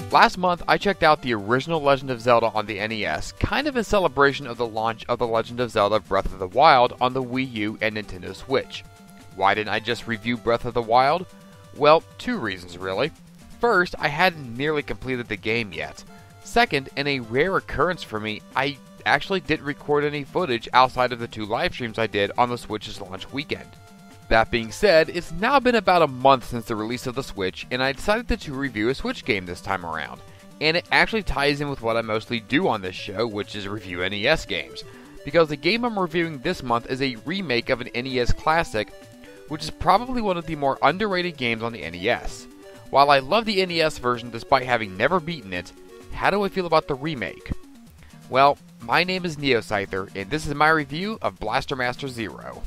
Last month, I checked out the original Legend of Zelda on the NES, kind of in celebration of the launch of The Legend of Zelda Breath of the Wild on the Wii U and Nintendo Switch. Why didn't I just review Breath of the Wild? Well, two reasons really. First, I hadn't nearly completed the game yet. Second, in a rare occurrence for me, I actually didn't record any footage outside of the 2 live streams I did on the Switch's launch weekend. That being said, it's now been about a month since the release of the Switch, and I decided to review a Switch game this time around. And it actually ties in with what I mostly do on this show, which is review NES games. Because the game I'm reviewing this month is a remake of an NES classic, which is probably one of the more underrated games on the NES. While I love the NES version despite having never beaten it, how do I feel about the remake? Well, my name is Neoscyther, and this is my review of Blaster Master Zero.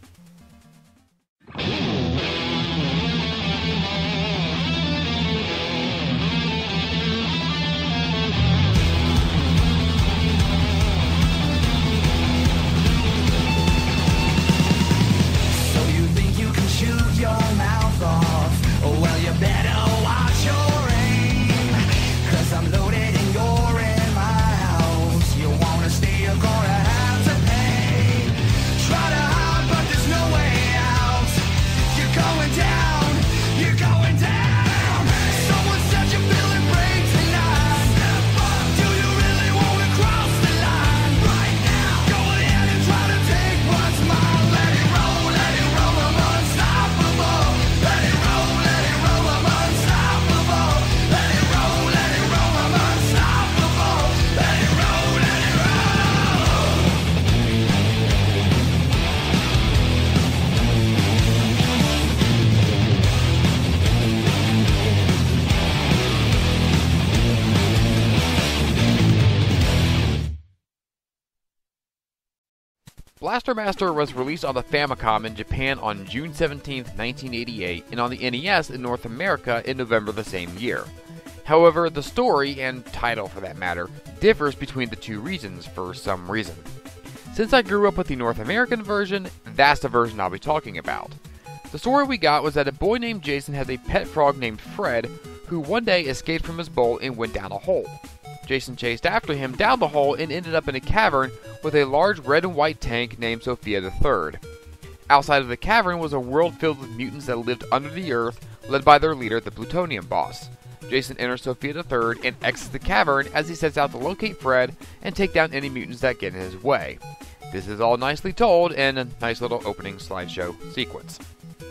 Blaster Master was released on the Famicom in Japan on June 17, 1988, and on the NES in North America in November the same year. However, the story, and title for that matter, differs between the 2 regions for some reason. Since I grew up with the North American version, that's the version I'll be talking about. The story we got was that a boy named Jason has a pet frog named Fred, who one day escaped from his bowl and went down a hole. Jason chased after him down the hole and ended up in a cavern with a large red and white tank named Sophia III. Outside of the cavern was a world filled with mutants that lived under the earth, led by their leader, the Plutonium Boss. Jason enters Sophia III and exits the cavern as he sets out to locate Fred and take down any mutants that get in his way. This is all nicely told in a nice little opening slideshow sequence.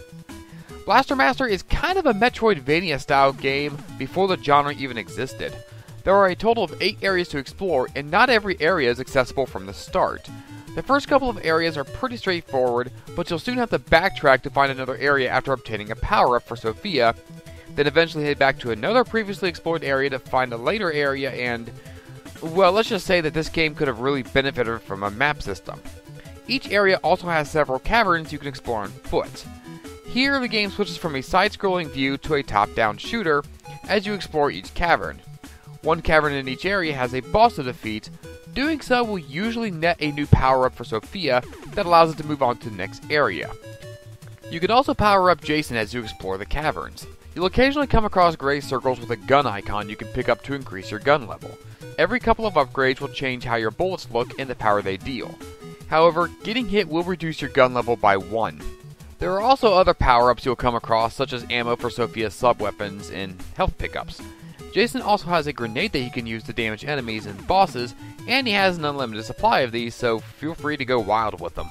Blaster Master is kind of a Metroidvania style game before the genre even existed. There are a total of 8 areas to explore, and not every area is accessible from the start. The first couple of areas are pretty straightforward, but you'll soon have to backtrack to find another area after obtaining a power-up for Sophia, then eventually head back to another previously explored area to find a later area, and, well, let's just say that this game could have really benefited from a map system. Each area also has several caverns you can explore on foot. Here, the game switches from a side-scrolling view to a top-down shooter as you explore each cavern. One cavern in each area has a boss to defeat. Doing so will usually net a new power-up for Sophia that allows it to move on to the next area. You can also power up Jason as you explore the caverns. You'll occasionally come across gray circles with a gun icon you can pick up to increase your gun level. Every couple of upgrades will change how your bullets look and the power they deal. However, getting hit will reduce your gun level by 1. There are also other power-ups you'll come across, such as ammo for Sophia's sub-weapons and health pickups. Jason also has a grenade that he can use to damage enemies and bosses, and he has an unlimited supply of these, so feel free to go wild with them.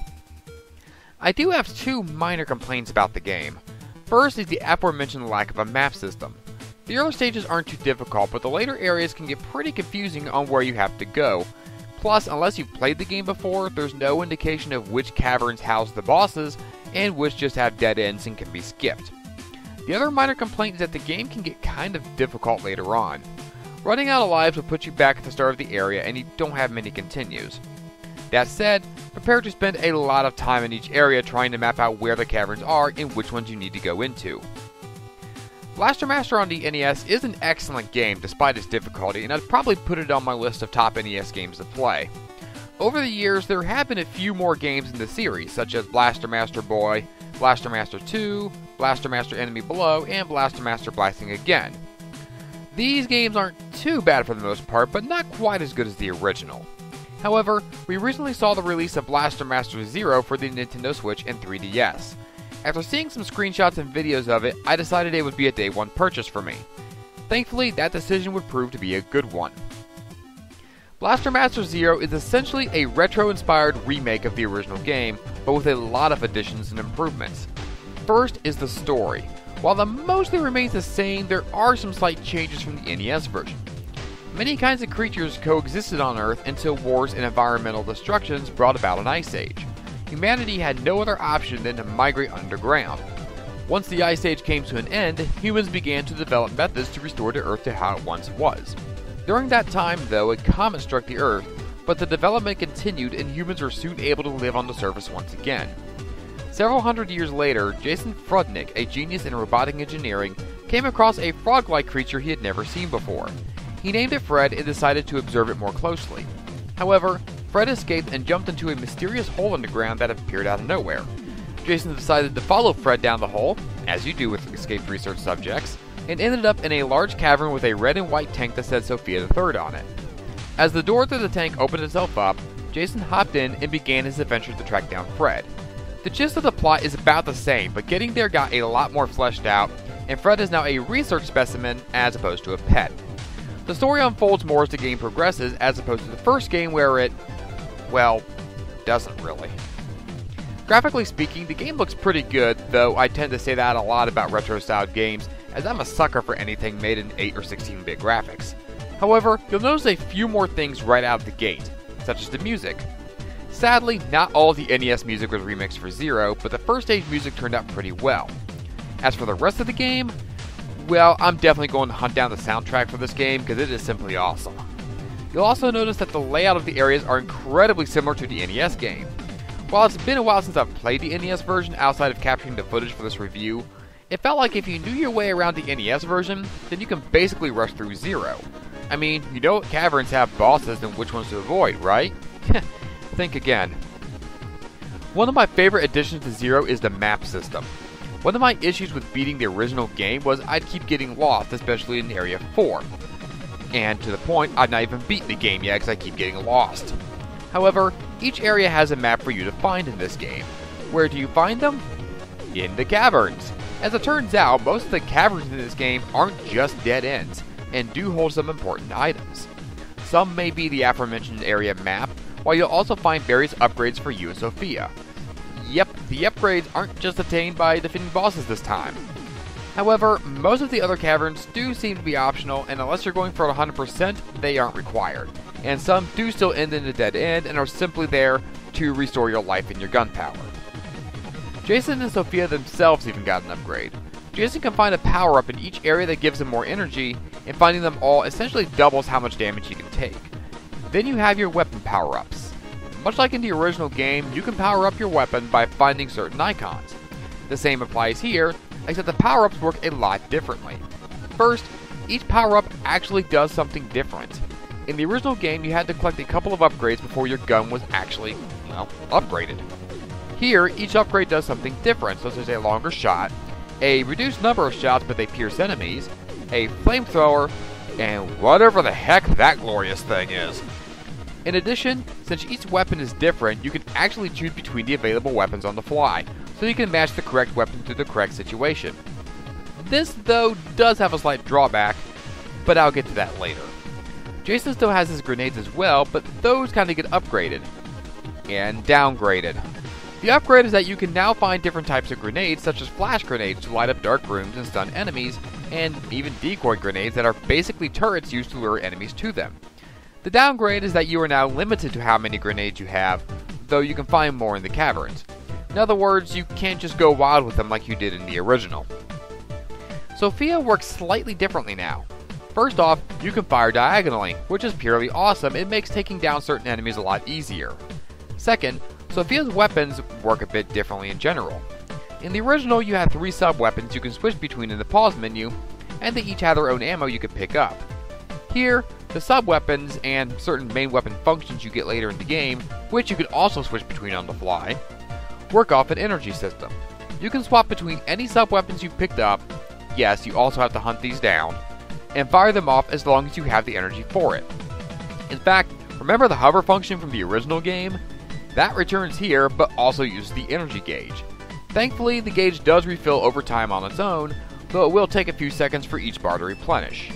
I do have 2 minor complaints about the game. First is the aforementioned lack of a map system. The early stages aren't too difficult, but the later areas can get pretty confusing on where you have to go. Plus, unless you've played the game before, there's no indication of which caverns house the bosses, and which just have dead ends and can be skipped. The other minor complaint is that the game can get kind of difficult later on. Running out of lives will put you back at the start of the area and you don't have many continues. That said, prepare to spend a lot of time in each area trying to map out where the caverns are and which ones you need to go into. Blaster Master on the NES is an excellent game despite its difficulty, and I'd probably put it on my list of top NES games to play. Over the years, there have been a few more games in the series, such as Blaster Master Boy, Blaster Master 2, Blaster Master Enemy Below, and Blaster Master Blasting Again. These games aren't too bad for the most part, but not quite as good as the original. However, we recently saw the release of Blaster Master Zero for the Nintendo Switch and 3DS. After seeing some screenshots and videos of it, I decided it would be a day one purchase for me. Thankfully, that decision would prove to be a good one. Blaster Master Zero is essentially a retro-inspired remake of the original game, but with a lot of additions and improvements. First is the story. While the mostly remains the same, there are some slight changes from the NES version. Many kinds of creatures coexisted on Earth until wars and environmental destructions brought about an ice age. Humanity had no other option than to migrate underground. Once the ice age came to an end, humans began to develop methods to restore the Earth to how it once was. During that time, though, a comet struck the Earth, but the development continued and humans were soon able to live on the surface once again. Several hundred years later, Jason Frudnick, a genius in robotic engineering, came across a frog-like creature he had never seen before. He named it Fred and decided to observe it more closely. However, Fred escaped and jumped into a mysterious hole in the ground that appeared out of nowhere. Jason decided to follow Fred down the hole, as you do with escaped research subjects, and ended up in a large cavern with a red and white tank that said Sophia III on it. As the door to the tank opened itself up, Jason hopped in and began his adventure to track down Fred. The gist of the plot is about the same, but getting there got a lot more fleshed out, and Fred is now a research specimen as opposed to a pet. The story unfolds more as the game progresses as opposed to the first game where it, well, doesn't really. Graphically speaking, the game looks pretty good, though I tend to say that a lot about retro-styled games, as I'm a sucker for anything made in 8 or 16-bit graphics. However, you'll notice a few more things right out of the gate, such as the music. Sadly, not all of the NES music was remixed for Zero, but the first stage music turned out pretty well. As for the rest of the game, well, I'm definitely going to hunt down the soundtrack for this game because it is simply awesome. You'll also notice that the layout of the areas are incredibly similar to the NES game. While it's been a while since I've played the NES version outside of capturing the footage for this review, it felt like if you knew your way around the NES version, then you can basically rush through Zero. I mean, you know what caverns have bosses and which ones to avoid, right? Think again. One of my favorite additions to Zero is the map system. One of my issues with beating the original game was I'd keep getting lost, especially in Area 4. And to the point, I've not even beaten the game yet because I keep getting lost. However, each area has a map for you to find in this game. Where do you find them? In the caverns. As it turns out, most of the caverns in this game aren't just dead ends, and do hold some important items. Some may be the aforementioned area map, while you'll also find various upgrades for you and Sophia. Yep, the upgrades aren't just attained by defeating bosses this time. However, most of the other caverns do seem to be optional, and unless you're going for 100%, they aren't required. And some do still end in a dead end and are simply there to restore your life and your gun power. Jason and Sophia themselves even got an upgrade. Jason can find a power-up in each area that gives him more energy, and finding them all essentially doubles how much damage he can take. Then you have your weapon power-ups. Much like in the original game, you can power up your weapon by finding certain icons. The same applies here, except the power-ups work a lot differently. First, each power-up actually does something different. In the original game, you had to collect a couple of upgrades before your gun was actually, well, upgraded. Here, each upgrade does something different, such as a longer shot, a reduced number of shots but they pierce enemies, a flamethrower, and whatever the heck that glorious thing is. In addition, since each weapon is different, you can actually choose between the available weapons on the fly, so you can match the correct weapon to the correct situation. This, though, does have a slight drawback, but I'll get to that later. Jason still has his grenades as well, but those kind of get upgraded and downgraded. The upgrade is that you can now find different types of grenades, such as flash grenades to light up dark rooms and stun enemies, and even decoy grenades that are basically turrets used to lure enemies to them. The downgrade is that you are now limited to how many grenades you have, though you can find more in the caverns. In other words, you can't just go wild with them like you did in the original. Sophia works slightly differently now. First off, you can fire diagonally, which is purely awesome. It makes taking down certain enemies a lot easier. Second, Sophia's weapons work a bit differently in general. In the original, you had 3 sub-weapons you can switch between in the pause menu, and they each have their own ammo you can pick up. Here, the sub-weapons and certain main weapon functions you get later in the game, which you can also switch between on the fly, work off an energy system. You can swap between any sub-weapons you picked up, yes, you also have to hunt these down, and fire them off as long as you have the energy for it. In fact, remember the hover function from the original game? That returns here, but also uses the energy gauge. Thankfully, the gauge does refill over time on its own, though it will take a few seconds for each bar to replenish.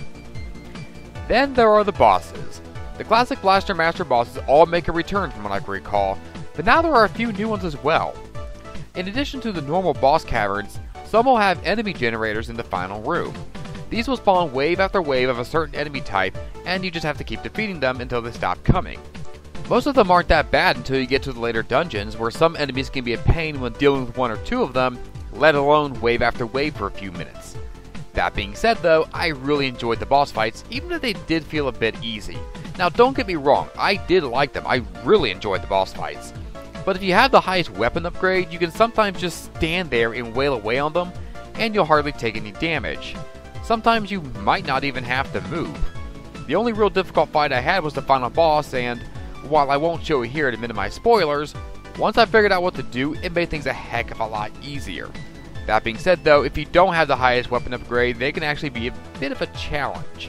Then there are the bosses. The classic Blaster Master bosses all make a return from what I can recall, but now there are a few new ones as well. In addition to the normal boss caverns, some will have enemy generators in the final room. These will spawn wave after wave of a certain enemy type, and you just have to keep defeating them until they stop coming. Most of them aren't that bad until you get to the later dungeons, where some enemies can be a pain when dealing with one or two of them, let alone wave after wave for a few minutes. That being said though, I really enjoyed the boss fights, even if they did feel a bit easy. Now don't get me wrong, I did like them, I really enjoyed the boss fights. But if you have the highest weapon upgrade, you can sometimes just stand there and wail away on them, and you'll hardly take any damage. Sometimes you might not even have to move. The only real difficult fight I had was the final boss, and while I won't show it here to minimize spoilers, once I figured out what to do, it made things a heck of a lot easier. That being said though, if you don't have the highest weapon upgrade, they can actually be a bit of a challenge.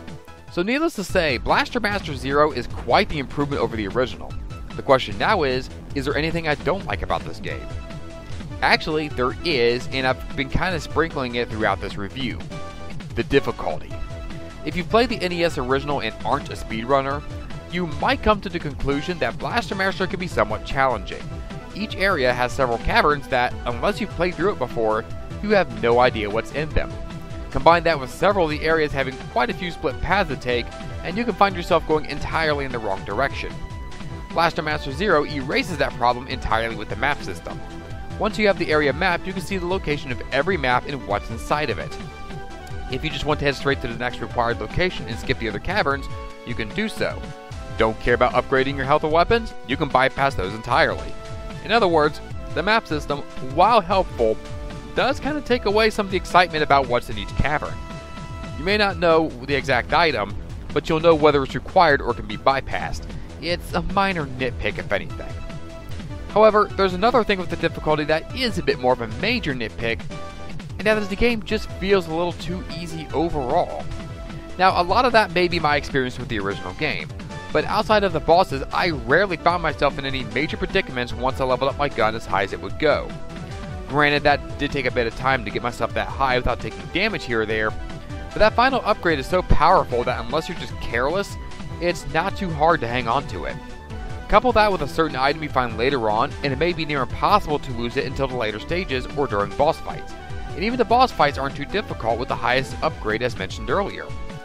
So needless to say, Blaster Master Zero is quite the improvement over the original. The question now is there anything I don't like about this game? Actually, there is, and I've been kind of sprinkling it throughout this review. The difficulty. If you've played the NES original and aren't a speedrunner, you might come to the conclusion that Blaster Master can be somewhat challenging. Each area has several caverns that, unless you've played through it before, you have no idea what's in them. Combine that with several of the areas having quite a few split paths to take, and you can find yourself going entirely in the wrong direction. Blaster Master Zero erases that problem entirely with the map system. Once you have the area mapped, you can see the location of every map and what's inside of it. If you just want to head straight to the next required location and skip the other caverns, you can do so. Don't care about upgrading your health or weapons? You can bypass those entirely. In other words, the map system, while helpful, does kind of take away some of the excitement about what's in each cavern. You may not know the exact item, but you'll know whether it's required or can be bypassed. It's a minor nitpick if anything. However, there's another thing with the difficulty that is a bit more of a major nitpick, and that is the game just feels a little too easy overall. Now, a lot of that may be my experience with the original game, but outside of the bosses, I rarely found myself in any major predicaments once I leveled up my gun as high as it would go. Granted, that did take a bit of time to get myself that high without taking damage here or there, but that final upgrade is so powerful that unless you're just careless, it's not too hard to hang on to it. Couple that with a certain item you find later on, and it may be near impossible to lose it until the later stages or during boss fights. And even the boss fights aren't too difficult with the highest upgrade as mentioned earlier.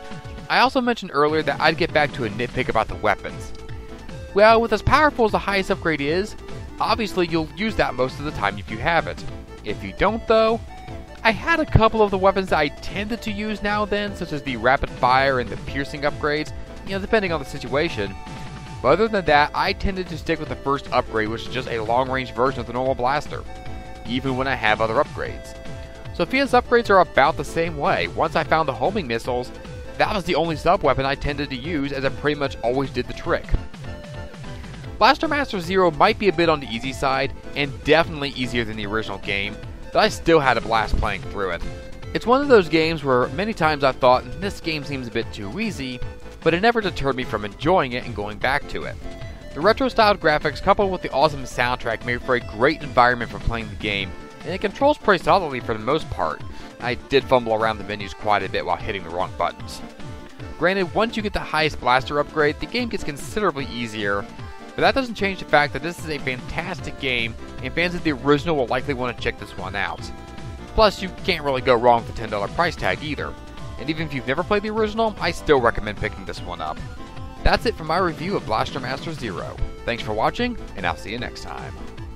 I also mentioned earlier that I'd get back to a nitpick about the weapons. Well, with as powerful as the highest upgrade is, obviously you'll use that most of the time if you have it. If you don't though, I had a couple of the weapons that I tended to use now and then, such as the rapid fire and the piercing upgrades, depending on the situation. But other than that, I tended to stick with the first upgrade, which is just a long-range version of the normal blaster, even when I have other upgrades. Sophia's upgrades are about the same way. Once I found the homing missiles, that was the only sub-weapon I tended to use, as it pretty much always did the trick. Blaster Master Zero might be a bit on the easy side, and definitely easier than the original game, but I still had a blast playing through it. It's one of those games where many times I've thought, this game seems a bit too easy, but it never deterred me from enjoying it and going back to it. The retro-styled graphics coupled with the awesome soundtrack made for a great environment for playing the game, and it controls pretty solidly for the most part. I did fumble around the menus quite a bit while hitting the wrong buttons. Granted, once you get the highest blaster upgrade, the game gets considerably easier, but that doesn't change the fact that this is a fantastic game, and fans of the original will likely want to check this one out. Plus, you can't really go wrong with the $10 price tag either. And even if you've never played the original, I still recommend picking this one up. That's it for my review of Blaster Master Zero. Thanks for watching, and I'll see you next time.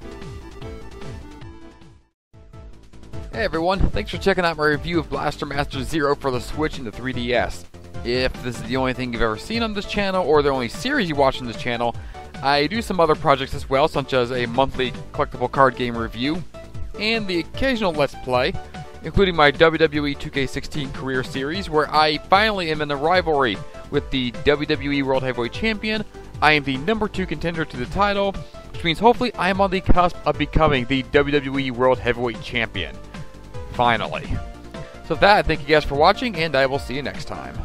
Hey everyone, thanks for checking out my review of Blaster Master Zero for the Switch and the 3DS. If this is the only thing you've ever seen on this channel, or the only series you watch on this channel, I do some other projects as well, such as a monthly collectible card game review, and the occasional Let's Play, including my WWE 2K16 career series, where I finally am in a rivalry with the WWE World Heavyweight Champion. I am the number 2 contender to the title, which means hopefully I am on the cusp of becoming the WWE World Heavyweight Champion. Finally. So with that, thank you guys for watching, and I will see you next time.